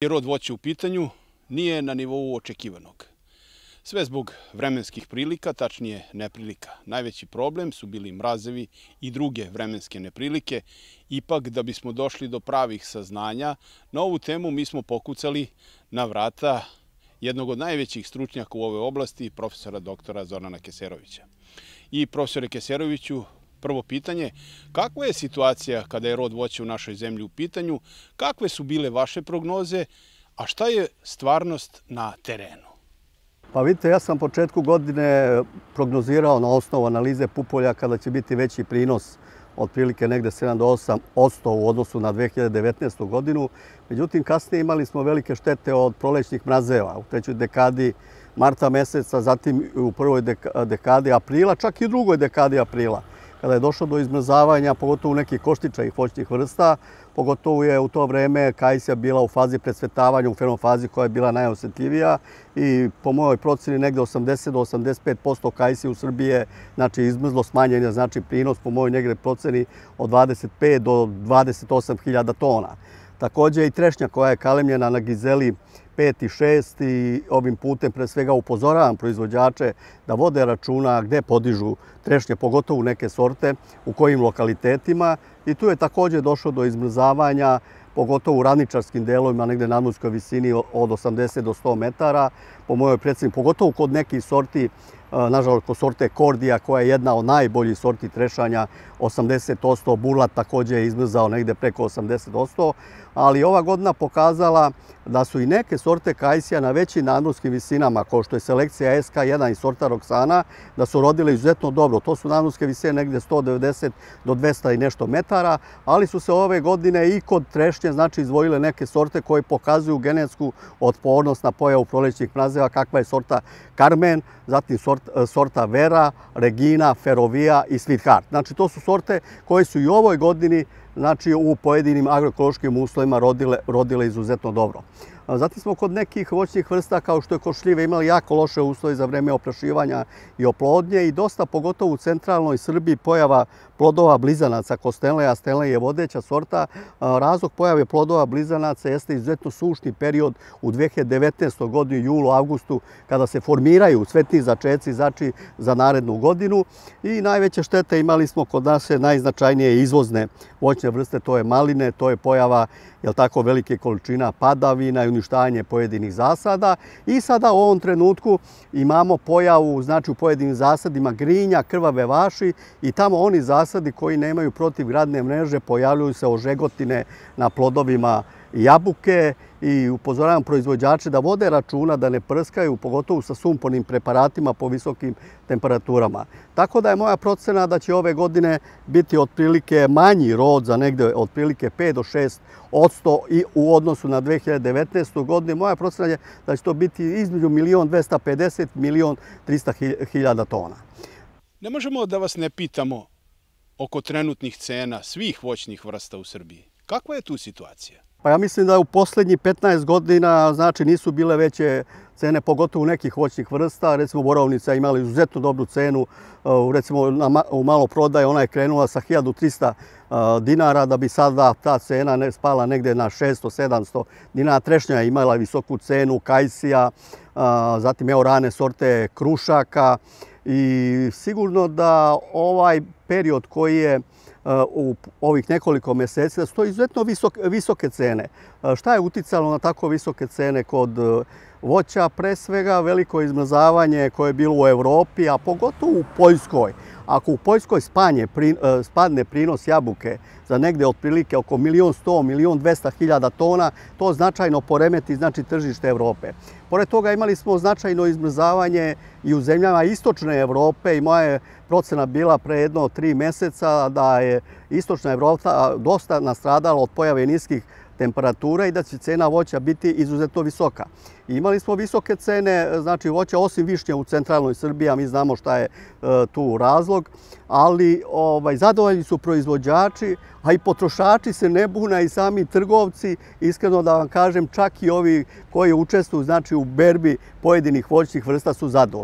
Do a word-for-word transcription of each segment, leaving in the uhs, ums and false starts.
Rod voća u pitanju nije na nivou očekivanog. Sve zbog vremenskih prilika, tačnije neprilika. Najveći problem su bili mrazevi i druge vremenske neprilike. Ipak, da bismo došli do pravih saznanja, na ovu temu mi smo pokucali na vrata jednog od najvećih stručnjaka u ovoj oblasti, profesora doktora Zorana Keserovića. I profesore Keseroviću, prvo pitanje, kakva je situacija kada je rod voća u našoj zemlji u pitanju, kakve su bile vaše prognoze, a šta je stvarnost na terenu? Pa vidite, ja sam početku godine prognozirao na osnovu analize Pupolja kada će biti veći prinos otprilike negde sedam do osam posto u odnosu na dve hiljade devetnaestu. godinu. Međutim, kasnije imali smo velike štete od prolećnih mrazeva u trećoj dekadi marta meseca, zatim u prvoj dekadi aprila, čak i u drugoj dekadi aprila. Kada je došlo do izmrzavanja, pogotovo nekih koštičajih voćnih vrsta, pogotovo je u to vreme kajsija bila u fazi precvetavanja, u fenofazi koja je bila najosjetljivija i po mojoj proceni negde osamdeset do osamdeset pet posto kajsije u Srbiji je znači, izmrzlo, smanjenje, znači prinos po mojoj negde proceni od dvadeset pet do dvadeset osam hiljada tona. Također i trešnja koja je kalemljena na Gizeli pet i šest i ovim putem pre svega upozoravam proizvođače da vode računa gde podižu trešnje, pogotovo neke sorte, u kojim lokalitetima. I tu je također došlo do izmrzavanja, pogotovo u ravničarskim delovima, negde na nadmorskoj visini od osamdeset do sto metara. Po mojoj proceni, pogotovo kod nekih sorti, nažalost kod sorte Kordija, koja je jedna od najboljih sorti trešanja, osamdeset posto, Burlat također je izmrzao negde preko osamdeset posto, ali ova godina pokazala da su i neke sorte kajsija na većim nadmorskim visinama, kao što je selekcija S K jedan i sorta Roksana, da su rodile izuzetno dobro. To su nadmorske visine negde sto devedeset do dvesta i nešto metara, ali su se ove godine i kod trešnje znači izdvojile neke sorte koje pokazuju genetsku otpornost na pojavu prolećnih mrazeva, kakva je sorta Carmen, zatim sorta, sorta Vera, Regina, Ferovija i Sweetheart. Znači to su sorte koje su i u ovoj godini znači u pojedinim agroekološkim uslovima rodile, rodile izuzetno dobro. Zatim smo kod nekih voćnih vrsta kao što je kod šljive imali jako loše uslove za vreme oprašivanja i oplodnje i dosta, pogotovo u centralnoj Srbiji, pojava plodova blizanaca. Kod Stenleja, Stenlej je vodeća sorta. Razlog pojave plodova blizanaca jeste izuzetno sušni period u dve hiljade devetnaestoj. godini, julu, avgustu, kada se formiraju cvetni začeci znači za narednu godinu. I najveće štete imali smo kod naše najznačajnije izvozne voćne vrste, to je maline, to je pojava jel tako, velike količina padavina i uništavanje pojedinih zasada. I sada u ovom trenutku imamo pojavu znači, u pojedinim zasadima grinja, krvave vaši i tamo oni zasadi koji nemaju protivgradne mreže pojavljuju se ožegotine na plodovima jabuke i upozoravam proizvođače da vode računa da ne prskaju, pogotovo sa sumpornim preparatima po visokim temperaturama. Tako da je moja procena da će ove godine biti otprilike manji rod za negde otprilike pet do šest posto i u odnosu na dve hiljade devetnaestu. godinu. Moja procena je da će to biti između milion dvesta pedeset do milion trista hiljada tona. Ne možemo da vas ne pitamo oko trenutnih cena svih voćnih vrsta u Srbiji. Kakva je tu situacija? Pa ja mislim da u poslednjih petnaest godina znači nisu bile veće cene, pogotovo u nekih voćnih vrsta. Recimo borovnica imala izuzetno dobru cenu, recimo u malo prodaje ona je krenula sa hiljadu trista dinara, da bi sada ta cena spala negde na šesto do sedamsto dinara. Trešnja je imala visoku cenu, kajsija, zatim evo rane sorte krušaka i sigurno da ovaj period koji je u ovih nekoliko mjeseci da su to izuzetno visoke cene. Šta je uticalo na tako visoke cene kod voća? Pre svega veliko izmrzavanje koje je bilo u Evropi, a pogotovo u Poljskoj. Ako u Poljskoj spadne prinos jabuke za negde otprilike oko milion sto, milion dvesta hiljada tona, to značajno poremeti znači tržište Evrope. Pored toga imali smo značajno izmrzavanje i u zemljama istočne Evrope i moja je procena bila pre jedno tri meseca da je istočna Evropa dosta nastradala od pojave niskih temperatura i da će cena voća biti izuzetno visoka. I imali smo visoke cene, znači voća osim višnje u centralnoj Srbiji, a mi znamo šta je e, tu razlog, ali ovaj, zadovoljni su proizvođači, a i potrošači se ne bune i sami trgovci, iskreno da vam kažem, čak i ovi koji učestvuju znači, u berbi pojedinih voćnih vrsta su zadovoljni.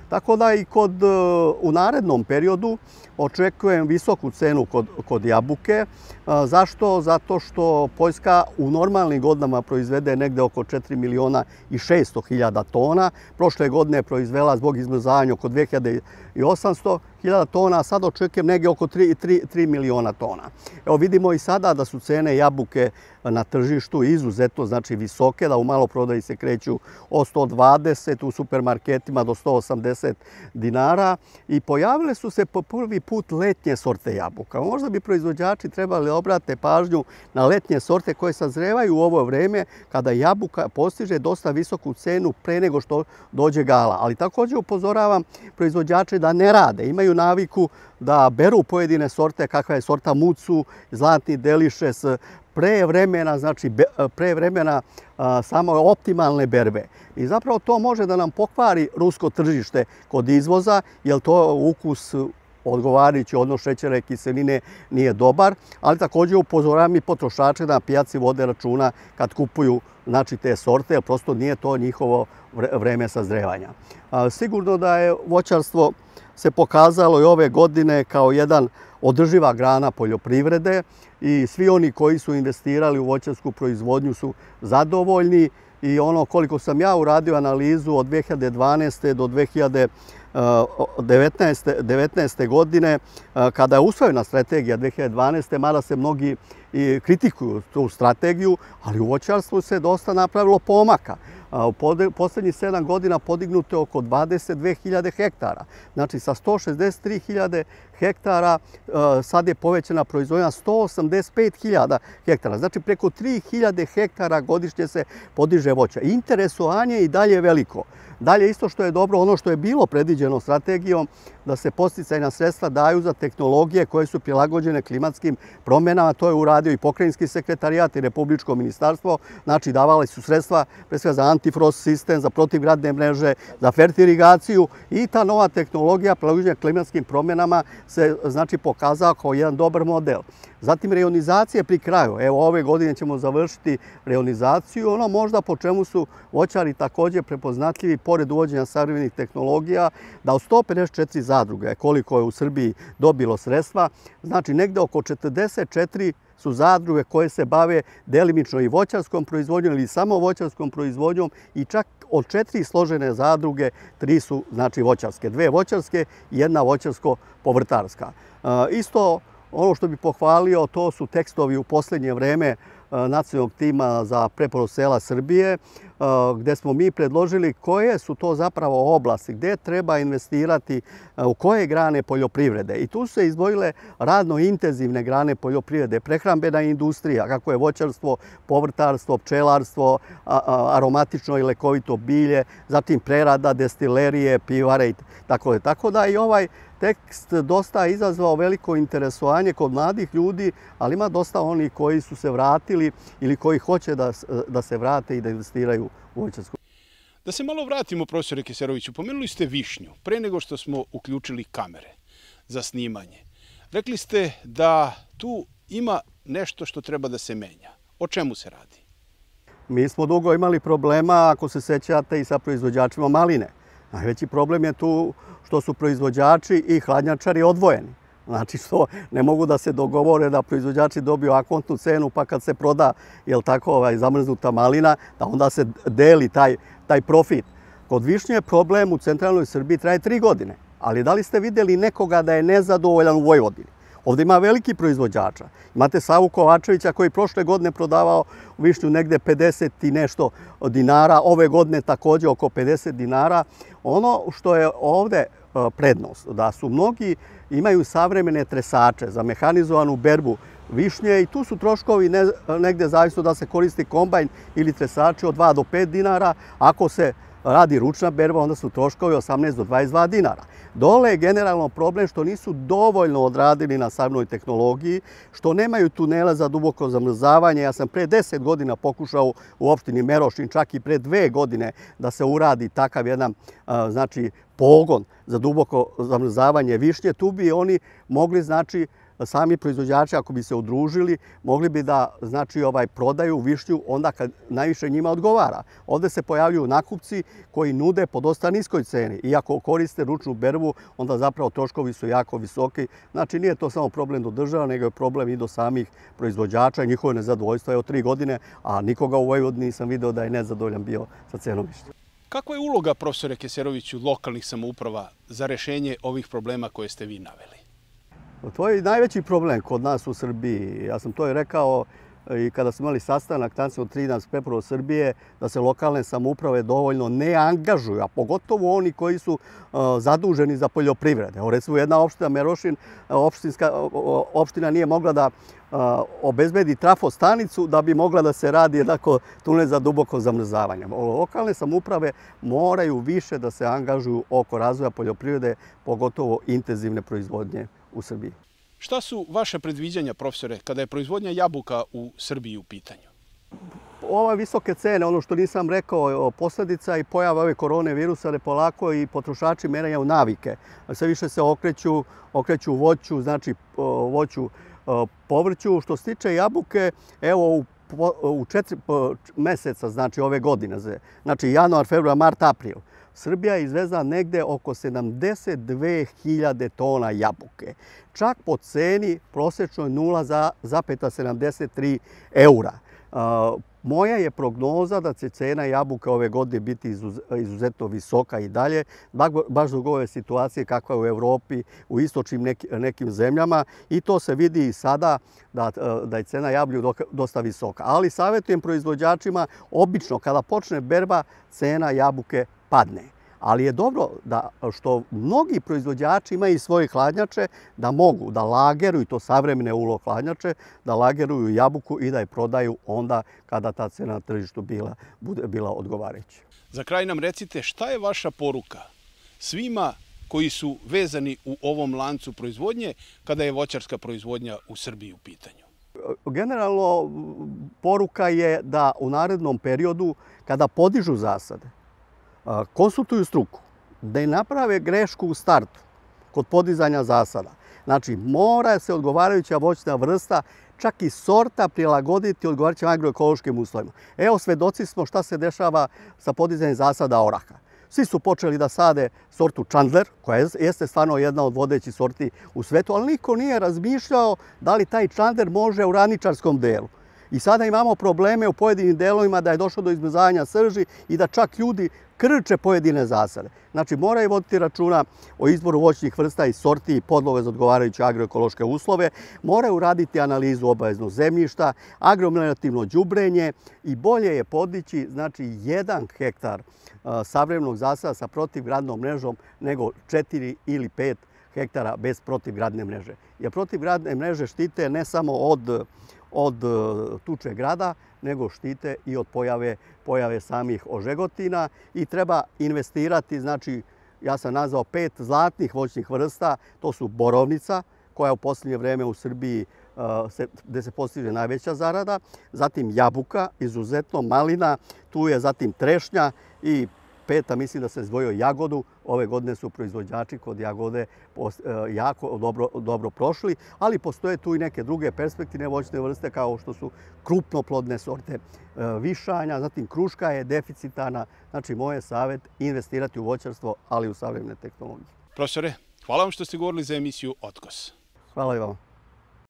Tako da i kod, u narednom periodu očekujem visoku cenu kod, kod jabuke. Zašto? Zato što Poljska u normalnim godinama proizvede negde oko četiri miliona i šesto hiljada tona. Prošle godine je proizvela zbog izmrzavanja oko dve hiljade osamsto hiljada tona, a sad očekujem negdje oko tri miliona tona. Evo vidimo i sada da su cene jabuke na tržištu izuzetno znači visoke, da u maloprodaji se kreću od sto dvadeset, u supermarketima do sto osamdeset dinara i pojavile su se po prvi put letnje sorte jabuka. Možda bi proizvođači trebali obrate pažnju na letnje sorte koje sazrevaju u ovo vreme kada jabuka postiže dosta visoku cenu pre nego što dođe gala. Ali također upozoravam proizvođače da ne rade. Imaju naviku da beru pojedine sorte, kakva je sorta Mucu, Zlatni Delišes, pre vremena, znači pre vremena samo optimalne berbe. I zapravo to može da nam pokvari rusko tržište kod izvoza, jer to ukus odgovarajući odnos šećera i kiseline nije dobar, ali također upozoravam i potrošače da na pijaci vode računa kad kupuju znači, te sorte, jer prosto nije to njihovo vreme sazrevanja. Sigurno da je voćarstvo se pokazalo i ove godine kao jedan održiva grana poljoprivrede i svi oni koji su investirali u voćarsku proizvodnju su zadovoljni i ono koliko sam ja uradio analizu od dve hiljade dvanaeste do dve hiljade devetnaeste. godine, kada je usvojena strategija dve hiljade dvanaeste. mada se mnogi i kritikuju tu strategiju, ali u voćarstvu se dosta napravilo pomaka. U posljednjih sedam godina podignuto je oko dvadeset dve hiljade hektara. Znači sa sto šezdeset tri hiljade hektara sad je povećana proizvodnja sto osamdeset pet hiljada hektara. Znači preko tri hiljade hektara godišnje se podiže voća. Interesovanje je i dalje veliko. Dalje isto što je dobro, ono što je bilo predviđeno strategijom, da se podsticajna sredstva daju za tehnologije koje su prilagođene klimatskim promjenama. To je uradio i pokrajinski sekretarijat i Republičko ministarstvo. Znači davali su sredstva pre svega za antifrost sistem, za protivgradne mreže, za fertirigaciju i ta nova tehnologija prilagođena klimatskim promjenama se znači pokazao kao jedan dobar model. Zatim reonizacija pri kraju. Evo ove godine ćemo završiti reonizaciju. Ono možda po čemu su voćari također prepoznatljivi pored uvođenja savremenih tehnologija, da od sto pedeset četiri zadruge, koliko je u Srbiji dobilo sredstva, znači negde oko četrdeset četiri su zadruge koje se bave delimično i voćarskom proizvodnjom ili samo voćarskom proizvodnjom i čak od četiri složene zadruge, tri su znači voćarske. Dve voćarske i jedna voćarsko-povrtarska. Isto ono što bih pohvalio, to su tekstovi u posljednje vreme nacionalnog tima za preporod sela Srbije, gdje smo mi predložili koje su to zapravo oblasti, gdje treba investirati, u koje grane poljoprivrede. I tu su se izdvojile radno intenzivne grane poljoprivrede, prehrambena industrija, kako je voćarstvo, povrtarstvo, pčelarstvo, aromatično i lekovito bilje, zatim prerada, destilerije, pivare i tako da. Tako da i ovaj tekst dosta izazvao veliko interesovanje kod mladih ljudi, ali ima dosta onih koji su se vratili ili koji hoće da, da se vrate i da investiraju u voćarsku. Da se malo vratimo, profesore Keseroviću, pomenuli ste višnju pre nego što smo uključili kamere za snimanje. Rekli ste da tu ima nešto što treba da se menja. O čemu se radi? Mi smo dugo imali problema, ako se sećate, i sa proizvođačima maline. Najveći problem je tu što su proizvođači i hladnjačari odvojeni. Znači što ne mogu da se dogovore da proizvođači dobiju akontnu cenu, pa kad se proda jel tako, ovaj, zamrznuta malina, da onda se deli taj, taj profit. Kod višnje je problem u centralnoj Srbiji traje tri godine. Ali da li ste vidjeli nekoga da je nezadovoljan u Vojvodini? Ovdje ima veliki proizvođača. Imate Savu Kovačevića koji prošle godine prodavao višnju negde pedeset i nešto dinara, ove godine također oko pedeset dinara. Ono što je ovdje prednost, da su mnogi imaju savremene tresače za mehanizovanu berbu višnje i tu su troškovi negde zavisno da se koristi kombajn ili tresači od dva do pet dinara. Ako se radi ručna berba, onda su troškovi osamnaest do dvadeset dva dinara. Dole je generalno problem što nisu dovoljno odradili na savremenoj tehnologiji, što nemaju tunela za duboko zamrzavanje. Ja sam pre deset godina pokušao u opštini Merošin, čak i pre dve godine, da se uradi takav jedan znači, pogon za duboko zamrzavanje višnje. Tu bi oni mogli znači, sami proizvođači, ako bi se udružili, mogli bi da znači, ovaj, prodaju višnju onda kad najviše njima odgovara. Ovdje se pojavljuju nakupci koji nude po dosta niskoj ceni. Iako koriste ručnu berbu, onda zapravo troškovi su jako visoki. Znači nije to samo problem do država, nego je problem i do samih proizvođača i njihove nezadovoljstva je od tri godine, a nikoga u Vojvodini nisam video da je nezadovoljan bio sa cenom višnje. Kakva je uloga, profesore Keseroviću, lokalnih samouprava za rešenje ovih problema koje ste vi naveli? To je najveći problem kod nas u Srbiji. Ja sam to i rekao i kada smo imali sastanak Nacionalnog tri dan s preporukom Srbije, da se lokalne samouprave dovoljno ne angažuju, a pogotovo oni koji su zaduženi za poljoprivrede. Evo recimo jedna opština Merošin, opštinska opština nije mogla da obezbedi trafostanicu da bi mogla da se radi jednako tunel za duboko zamrzavanje. Lokalne samouprave moraju više da se angažuju oko razvoja poljoprivrede, pogotovo intenzivne proizvodnje u Srbiji. Šta su vaše predviđanja, profesore, kada je proizvodnja jabuka u Srbiji u pitanju? Ove visoke cene, ono što nisam rekao, posljedica i pojava ove korone virusa, ne polako i potrošači menjaju navike. Sve više se okreću, okreću voću, znači voću povrću. Što se tiče jabuke, evo u u četiri meseca, znači ove godine, znači januar, februar, mart, april, Srbija je izvezla negde oko sedamdeset dve hiljade tona jabuke. Čak po ceni prosječno nula zarez sedamdeset tri eura. Moja je prognoza da će cena jabuka ove godine biti izuzetno visoka i dalje, baš zbog ove situacije kakva je u Evropi, u istočnim nekim zemljama i to se vidi i sada da je cena jablju dosta visoka. Ali savjetujem proizvođačima, obično kada počne berba, cena jabuke padne. Ali je dobro da što mnogi proizvođači imaju i svoje hladnjače, da mogu da lageruju, to savremene ulo hladnjače, da lageruju jabuku i da je prodaju onda kada ta cena na tržištu bila, bude bila odgovarajuća. Za kraj nam recite šta je vaša poruka svima koji su vezani u ovom lancu proizvodnje kada je voćarska proizvodnja u Srbiji u pitanju? Generalno, poruka je da u narednom periodu, kada podižu zasade, konsultuju struku, da ne naprave grešku u startu kod podizanja zasada. Znači, mora se odgovarajuća voćna vrsta, čak i sorta prilagoditi odgovarajućim agroekološkim uslovima. Evo, svedoci smo šta se dešava sa podizanjem zasada oraha. Svi su počeli da sade sortu Chandler, koja jeste stvarno jedna od vodećih sorti u svetu, ali niko nije razmišljao da li taj Chandler može u raničarskom delu. I sada imamo probleme u pojedinim delovima da je došlo do izmrzavanja srži i da čak ljudi krče pojedine zasade. Znači, moraju voditi računa o izboru voćnih vrsta i sorti i podloga za odgovarajuće agroekološke uslove, moraju raditi analizu obaveznog zemljišta, agromelativno đubrenje i bolje je podići znači, jedan hektar savremenog zasada sa protivgradnom mrežom nego četiri ili pet hektara bez protivgradne mreže. Jer protivgradne mreže štite ne samo od od tuče grada, nego štite i od pojave, pojave samih ožegotina i treba investirati, znači ja sam nazvao pet zlatnih voćnih vrsta, to su borovnica, koja u posljednje vreme u Srbiji gdje se postiže najveća zarada, zatim jabuka, izuzetno malina, tu je zatim trešnja i peta, mislim da se izdvojio jagodu. Ove godine su proizvođači kod jagode jako dobro, dobro prošli, ali postoje tu i neke druge perspektivne voćne vrste kao što su krupnoplodne sorte višanja, zatim kruška je deficitarna. Znači, moj je savjet investirati u voćarstvo, ali u savremene tehnologije. Profesore, hvala vam što ste govorili za emisiju Otkos. Hvala i vama.